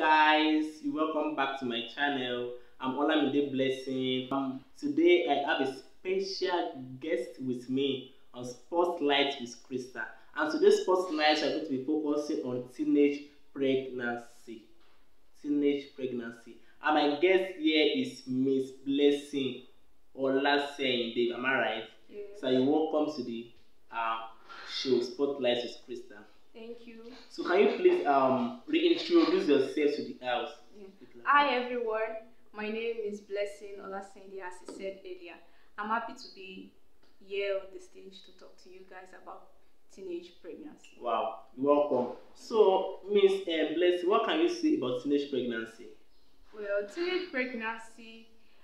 guys, you welcome back to my channel. I'm Olamide Blessing. Today I have a special guest with me on Spotlight with Krista. And today's Spotlight are going to be focusing on teenage pregnancy. Teenage pregnancy. And my guest here is Miss Blessing Olaseyinde. Am I right? Yes. So you're welcome to the show Spotlight with Krista. Thank you. So can you please reintroduce yourself to the house? Yeah. Hi everyone, my name is Blessing Olaseyinde, as I said earlier. I'm happy to be here on the stage to talk to you guys about teenage pregnancy. Wow, you're welcome. So Miss Blessing, what can you say about teenage pregnancy? Well, teenage pregnancy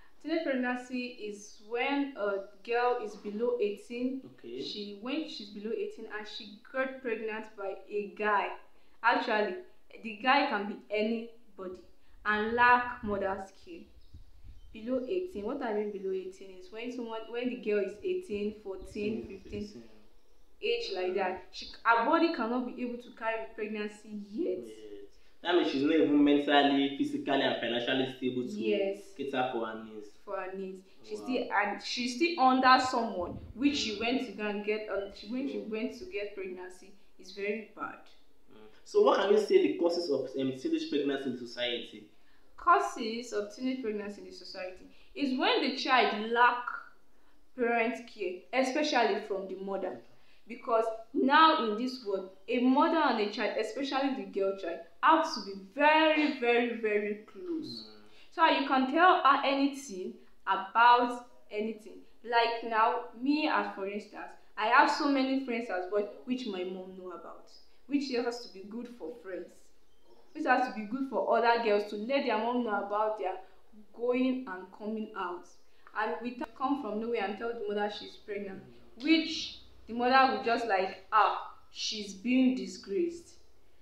is when a girl is below 18. Okay. When she's below 18 and she got pregnant by a guy. Actually, the guy can be anybody and lack mother's care. Below 18. What I mean below 18 is when the girl is 18, 14, 15, age like that. Her body cannot be able to carry pregnancy yet. Yes. That means she's not even mentally, physically, and financially stable to cater for her needs. For her needs, Wow. she's still under someone which she went to go and get. When she went to get pregnancy, is very bad. So what can you say the causes of teenage pregnancy in society? Causes of teenage pregnancy in the society is when the child lack parent care, especially from the mother. Because now in this world, a mother and a child, especially the girl child, have to be very, very, very close. So you can tell her anything about anything. Like now, me as for instance, I have so many friends as well which my mom know about, which has to be good for friends, which has to be good for other girls to let their mom know about their going and coming out. And we come from nowhere and tell the mother she's pregnant, which the mother would just like, she's being disgraced.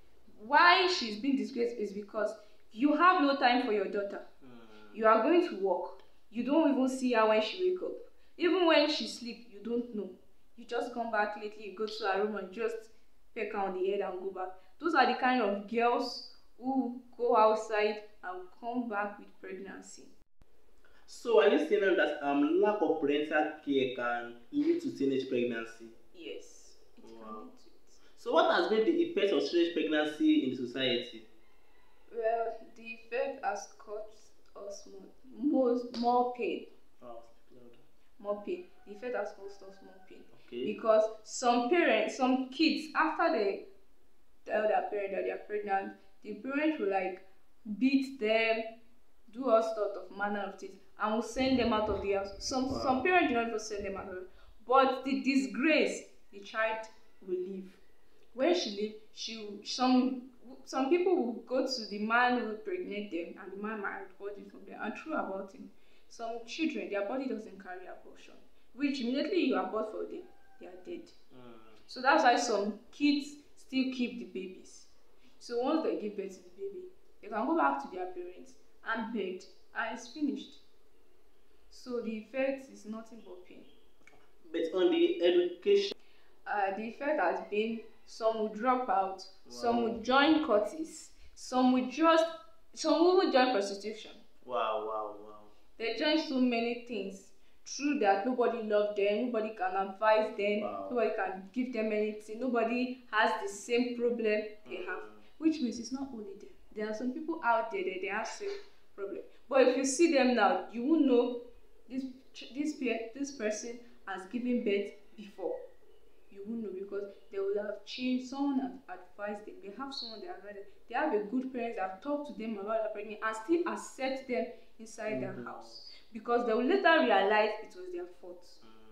Why she's being disgraced is because you have no time for your daughter. You are going to work. You don't even see her when she wake up. Even when she sleep, you don't know. You just come back lately, you go to her room and just peck her on the head and go back. Those are the kind of girls who go outside and come back with pregnancy. So are you saying that lack of parental care can lead to teenage pregnancy? Yes, it can lead to it. So what has been the effect of teenage pregnancy in the society? Well, the effect has caused us more pain. More pain. The effect has caused us more pain. Okay. Because some kids, after they tell their parent that they are pregnant, the parents will like beat them, do all sorts of manner of things, and will send them out of the house. Some parents do not even send them out of the house. But the disgrace, the child will leave. When she leaves, some people will go to the man who pregnant them, and the man might report it from there. And true about him, some children, their body doesn't carry abortion, which immediately you abort for them, they are dead. So that's why some kids still keep the babies. So once they give birth to the baby, they can go back to their parents and bed, and it's finished. So the effect is nothing but pain. But on the education, the effect has been some will drop out, some will join cultists, some will join prostitution. Wow. They join so many things. True that nobody loves them, nobody can advise them, nobody can give them anything, nobody has the same problem they have. Which means it's not only them. There are some people out there that they have same problem. But if you see them now, you will know this person has given birth before. You will know because they will have changed. Someone has advised them. They have someone they have read. They have a good parent that have talked to them about their pregnancy and still accept them inside their house, because they will later realize it was their fault.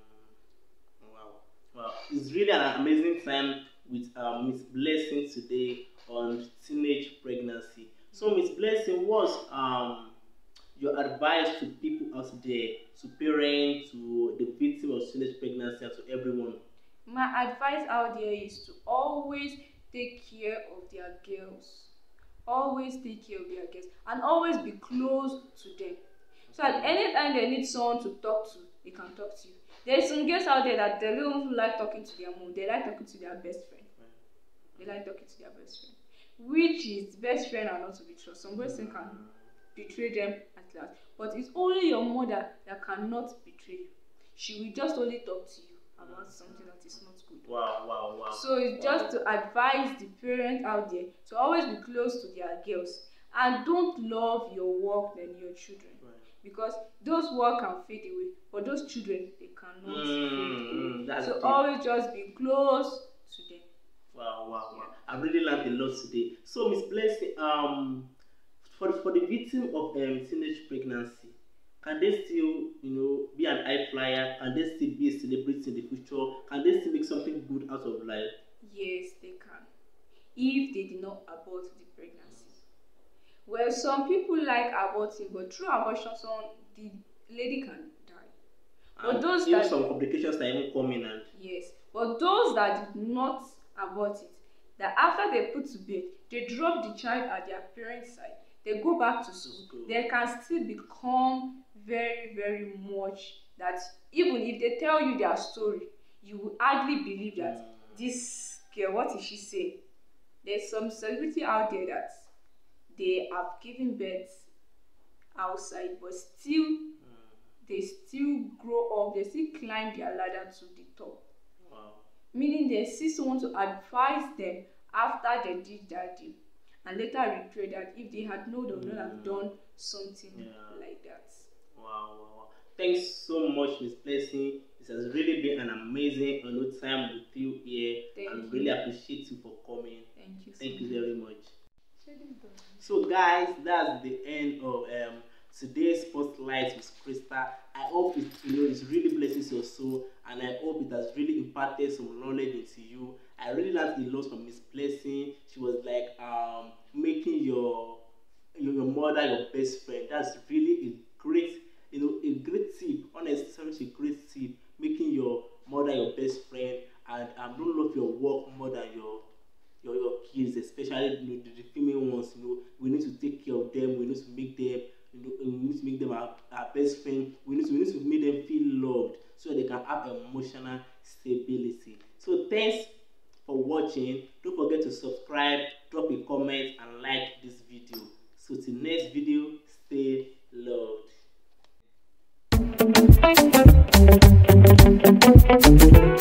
Wow, it's really an amazing time with Miss Blessing today on teenage pregnancy. So Miss Blessing, what's your advice to people out there, to parents, to the victim of teenage pregnancy, and to everyone? My advice out there is to always take care of their girls. Always take care of their girls and always be close to them. So at any time they need someone to talk to, they can talk to you. There's some girls out there that they don't like talking to their mom. They like talking to their best friend. They like talking to their best friend. which is best friend are not to be trusted. Some person can betray them at last, but it's only your mother that cannot betray you. She will just only talk to you about something that is not good. Wow. So it's just to advise the parents out there to always be close to their girls and don't love your work than your children. Because those work can fade away, but those children, they cannot fade away. So always just be close to them. Wow. I really learned a lot today. So Miss Blessing, for the victim of teenage pregnancy, can they still, be an high flyer? Can they still be a celebrity in the future? Can they still make something good out of life? Yes, they can, if they did not abort the pregnancy. Well, some people like aborting, but through abortion, the lady can die. But those that some complications that even come in and yes, but those that did not abort it, that after they put to bed, they drop the child at their parents' side, they go back to school. They can still become very, very much that even if they tell you their story, you will hardly believe that this girl, what is she saying? There's some celebrity out there that they have given birth outside, but still they still grow up, they still climb their ladder to the top. Meaning they see someone to advise them after they did that deal, and later regret that if they had known, they would not have done something like that. Wow. Thanks so much, Miss Blessing. This has really been an amazing time with you here. Thank you. Really appreciate you for coming. Thank you very much. So guys, that's the end of today's Spotlight with Krista. I hope it's really blesses your soul, and I hope it has really imparted some knowledge into you. I really learned a lot from Miss Blessing. She was like making your mother your best friend. That's really a great tip. Honestly, a great tip. Making your mother your best friend, and don't love your work more than your kids, especially the female ones. We need to take care of them. We need to make them our best friend. We need to make them feel loved so they can have emotional stability. So thanks for watching. Don't forget to subscribe, drop a comment, and like this video. So till next video, stay loved.